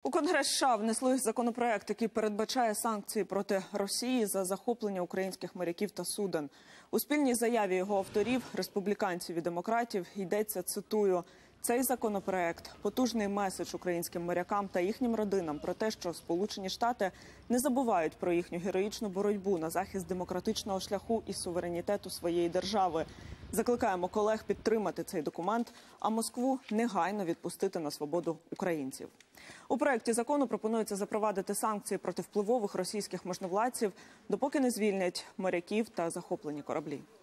У Конгрес США внесли законопроект, який передбачає санкції проти Росії за захоплення українських моряків та суден. У спільній заяві його авторів, республіканців і демократів, йдеться, цитую, «Цей законопроект – потужний меседж українським морякам та їхнім родинам про те, що Сполучені Штати не забувають про їхню героїчну боротьбу на захист демократичного шляху і суверенітету своєї держави. Закликаємо колег підтримати цей документ, а Москву негайно відпустити на свободу українців». У проєкті закону пропонується запровадити санкції проти впливових російських можновладців, допоки не звільнять моряків та захоплені кораблі.